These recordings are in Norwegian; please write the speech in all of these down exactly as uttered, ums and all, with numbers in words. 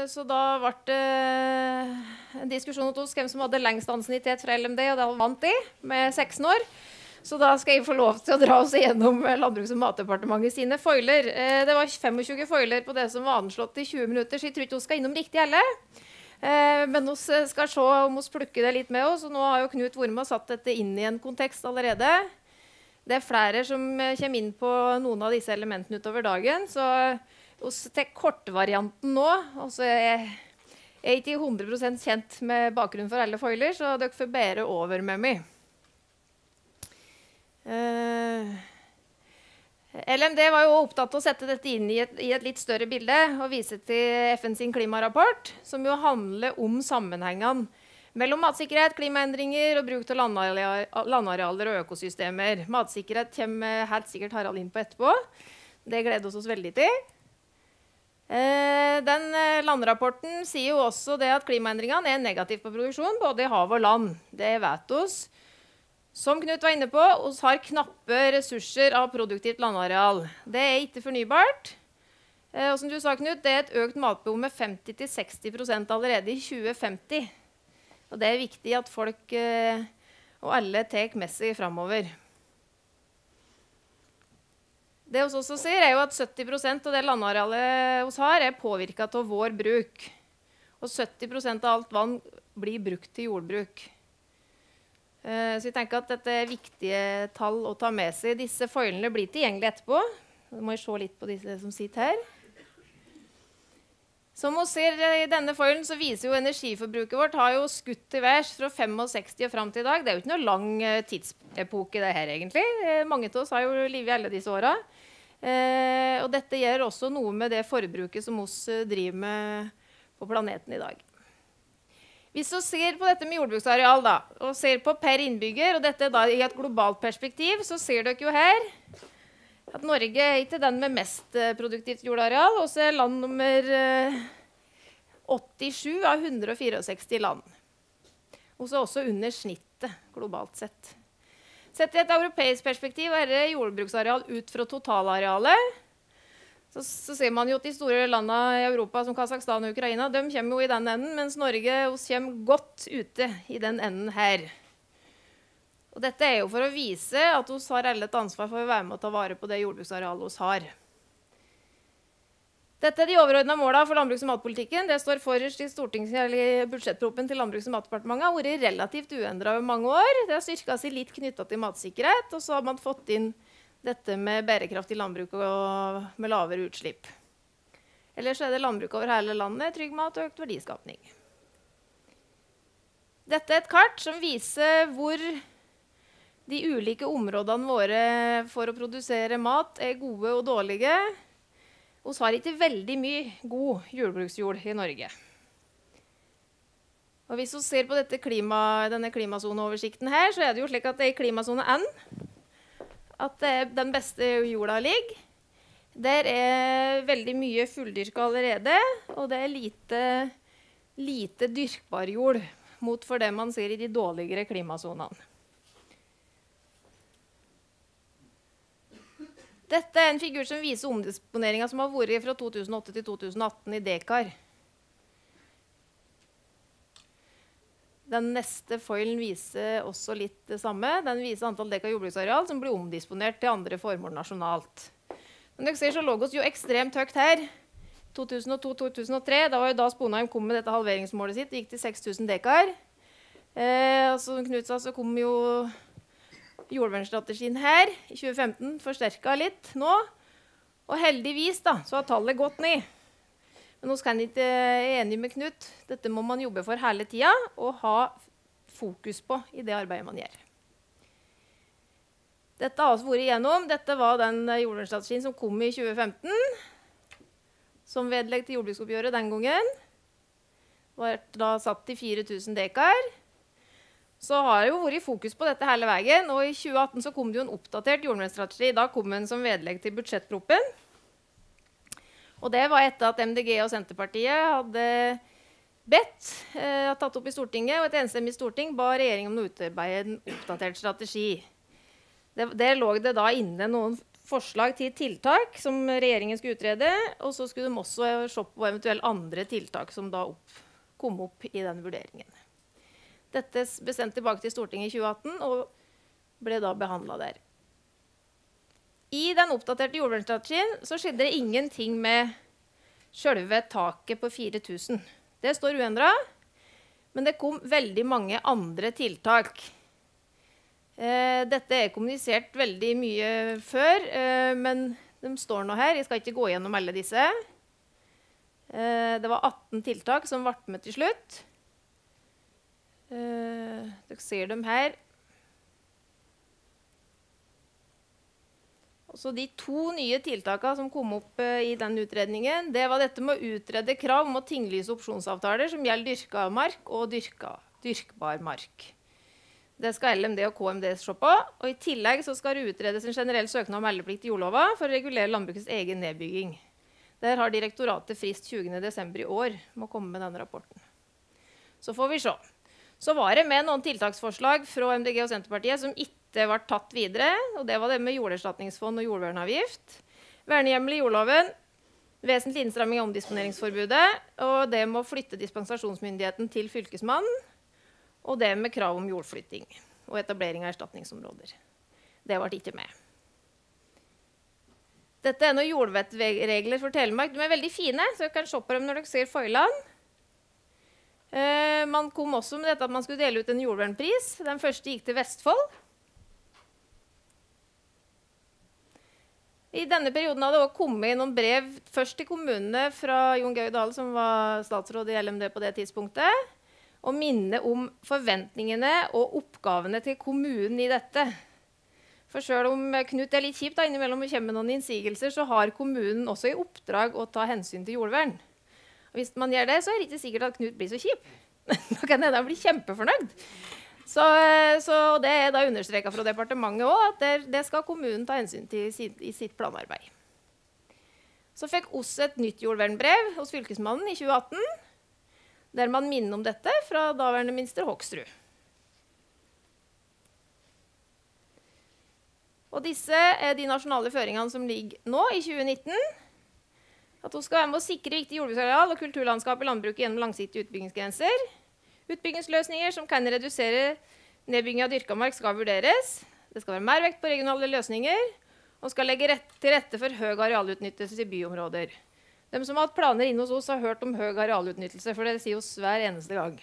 så da ble det en diskusjon hos hvem som hadde lengst ansiennitet fra L M D, og det vant de med seksten år. Så da skal jeg få lov til å dra oss igjennom Landbruks- og matdepartementet sine foiler. Eh, det var tjuefem foiler på det som var anslått i tjue minutter, så jeg tror ikke vi skal innom riktig alle. Eh, men vi skal se om vi plukker det litt med oss, og nå har jo Knut vært med og satt dette inn i en kontekst allerede. Det er flere som kommer inn på noen av disse elementene utover dagen, så vi tar kortvarianten nå. Altså jeg er ikke hundre prosent kjent med bakgrunnen for alle foiler, så dere får bære over med meg. Uh, L M D var jo opptatt av å sette dette inn i et, i et litt større bilde og vise til F N sin klimarapport, som jo handler om sammenhengene mellom matsikkerhet, klimaendringer og bruk av landarealer og økosystemer. Matsikkerhet kommer helt sikkert Harald inn på etterpå. Det gleder vi oss veldig til. Uh, den uh, landrapporten sier jo også det at klimaendringene er negativt på produksjon, både i hav og land. Det vet oss. Som Knut var inne på, vi har knappe ressurser av produktivt landareal. Det er ikke fornybart. Eh, og som du sa, Knut, det er et økt matbehov med femti til seksti prosent allerede i tjue femti. Og det er viktig at folk eh, og alle tar med seg fremover. Det vi også ser, er jo at sytti prosent av det landarealet vi har, er påvirket av vår bruk. Og sytti prosent av alt vann blir brukt til jordbruk. Uh, så jeg tenker at dette er viktige tall å ta med seg. Disse foilene blir tilgjengelige etterpå. Nå må jeg se litt på disse som sitter her. Som vi ser i denne foilen, så viser jo energiforbruket vårt har jo skutt til værs fra sekstifem og fram til i dag. Det er jo ikke noe lang uh, tidsepoke det her egentlig. Uh, mange av oss har jo livet alle disse åra. Uh, og dette gjør også noe med det forbruket som oss uh, driver med på planeten i dag. Hvis vi ser på dette med jordbruksareal da, og ser på per innbygger, og dette da i et globalt perspektiv, så ser dere jo her at Norge er ikke den med mest uh, produktivt jordareal, og så er land nummer uh, åttisju av hundre og sekstifire land. Og så også under snittet globalt sett. Sett i et europeisk perspektiv er det jordbruksareal ut fra totalarealet. Så, så ser man jo at de store landene i Europa som Kazakhstan og Ukraina, de kommer jo i den enden, mens Norge oss kommer godt ute i den enden her. Og dette er jo for å vise at vi har alle et ansvar for å være med å ta vare på det jordbruksarealet vi har. Dette er de overordnede målene for landbruks- og matpolitikken. Det står forrest i stortings- eller budsjettproppen til Landbruks- og matdepartementet. Har vært relativt uendret over mange år. Det har styrket seg litt knyttet til matsikkerhet, og så har man fått inn dette med bærekraftig landbruk og med lavere utslipp. Ellers er det landbruk over hele landet, trygg mat og økt verdiskapning. Dette er et kart som viser hvor de ulike områdene våre for å produsere mat er gode og dårlige. Vi har ikke veldig mye god jordbruksjord i Norge. Og hvis vi ser på dette klima, denne klimasoneoversikten her, så er det jo slik at det er i klimasone N at den beste jorda ligger. Der er veldig mye fulldyrka allerede, og det er lite, lite dyrkbar jord mot for det man ser i de dårligere klimasonene. Dette er en figur som viser omdisponeringen som har vært fra to tusen og åtte til to tusen og atten i dekar. Den neste foilen viser også litt det samme. Den viser antall dekar jordbruksareal som blir omdisponert til andre formål nasjonalt. Men dere ser så lå oss jo ekstremt høyt her. to tusen og to til to tusen og tre, da var jo da Sponheim kom med dette halveringsmålet sitt. Det gikk til seks tusen dekar. Eh, og som Knut sa, så kom jo jordvernstrategien her i tjue femten, forsterket litt nå. Og heldigvis da, så har tallet gått ned. Men nå skal jeg ikke være enig med Knut. Dette må man jobbe for hele tiden og ha fokus på i det arbeidet man gjør. Dette har vi vært igjennom. Dette var den jordvernstrategien som kom i tjue femten, som vedlegg til jordbruksoppgjøret den gangen. Det var da satt til fire tusen dekar. Så har det jo vært fokus på dette hele veien, og i tjue atten så kom det jo en oppdatert jordvernstrategi. Da kom den som vedlegg til budsjettproppen. Og det var etter at M D G og Senterpartiet hadde bedt, eh, tatt opp i Stortinget, og et enstemmig storting ba regjeringen om å utarbeide en oppdatert strategi. Det, der lå det da inne noen forslag til tiltak som regjeringen skulle utrede, og så skulle de også se på eventuelle andre tiltak som da opp, kom opp i den vurderingen. Dette ble sendt tilbake til Stortinget i tjue atten og ble da behandlet der. I den oppdaterte jordvernstrategien så skjedde det ingenting med selve taket på fire tusen. Det står uendret, men det kom veldig mange andre tiltak. Eh, dette er kommunisert veldig mye før, eh, men de står nå her. Jeg skal ikke gå gjennom alle disse. Eh, det var atten tiltak som ble med til slutt. Eh, dere ser dem her. Og så de to nye tiltakene som kom opp uh, i den utredningen, det var dette med å utrede krav om å tinglyse opsjonsavtaler som gjelder dyrka mark og dyrka, dyrkbar mark. Det skal L M D og K M D se på, og i tillegg så skal det utredes en generell søknad om meldeplikt i jordlova for å regulere landbrukets egen nedbygging. Der har direktoratet frist tjuende desember i år med å komme med denne rapporten. Så får vi se. Så var det med noen tiltaksforslag fra M D G og Senterpartiet som ikke det var tatt videre, og det var det med jorderstatningsfond og jordvernavgift, vernehjemmel i jordloven, vesentlig innstramming av omdisponeringsforbudet, og det med å flytte dispensasjonsmyndigheten til fylkesmannen, og det med krav om jordflytting og etablering av erstatningsområder. Det var ikke med. Dette er noen jordvettregler for Telemark. De er veldig fine, så dere kan se på dem når dere ser foilene. Eh, man kom også med dette at man skulle dele ut en jordvernpris. Den første gikk til Vestfold. I denne perioden hadde det også kommet noen brev først til kommunene fra Jon Georg Dale, som var statsråd i L M D på det tidspunktet, og minne om forventningene og oppgavene til kommunen i dette. For selv om Knut er litt kjipt da, innimellom å kjemme noen innsigelser, så har kommunen også i oppdrag å ta hensyn til jordvern. Og hvis man gjør det, så er det ikke sikkert at Knut blir så kjip. Da kan jeg da bli kjempefornøyd. Så, så det er da understreket fra departementet også, at det, det skal kommunen ta hensyn til i sitt, i sitt planarbeid. Så fikk oss et nytt jordvernbrev hos fylkesmannen i tjue atten, der man minner om dette fra daværende minister Hoksrud. Og disse er de nasjonale føringene som ligger nå i tjue nitten. At hun skal være med å sikre viktig jordbruksareal og kulturlandskap i landbruket gjennom langsiktige utbyggingsgrenser. Utbyggingsløsninger som kan redusere nedbygging av dyrka mark skal vurderes. Det skal være mer vekt på regionale løsninger, og skal legge rett til rette for høy arealutnyttelse i byområder. De som har hatt planer inne hos oss har hørt om høy arealutnyttelse, for det sier oss hver eneste gang.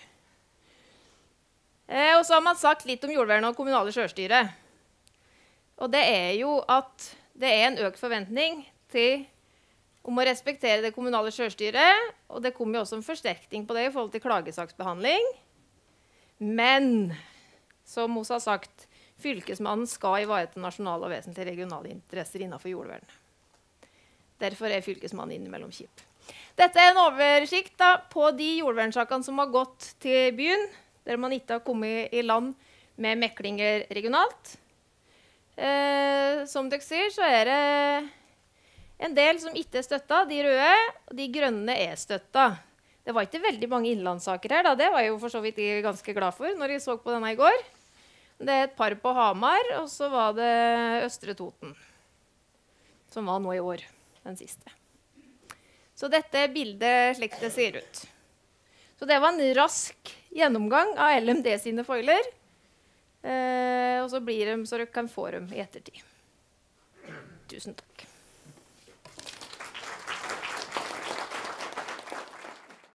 Eh, og så har man sagt litt om jordvern og kommunale selvstyre. Og det er jo at det er en økt forventning til om å respektere det kommunale selvstyret, og det kommer jo også en forsterkning på det i forhold til klagesaksbehandling. Men, som Mos har sagt, fylkesmannen skal ivareta nasjonale og vesentlige regionale interesser innenfor jordvern. Derfor er fylkesmannen innimellom kjip. Dette er en oversikt da, på de jordvernsakene som har gått til byen, der man ikke har kommet i land med meklinger regionalt. Eh, som dere ser, så er det en del som ikke er støttet, de røde, og de grønne er støttet. Det var ikke veldig mange innlandssaker her, da. Det var jeg jo for så vidt ganske glad for når jeg så på denne i går. Det er et par på Hamar, og så var det Østre Toten, som var nå i år, den siste. Så dette er bildet slik det ser ut. Så det var en rask gjennomgang av L M D sine foiler, eh, og så blir de så dere kan få dem i ettertid. Tusen takk.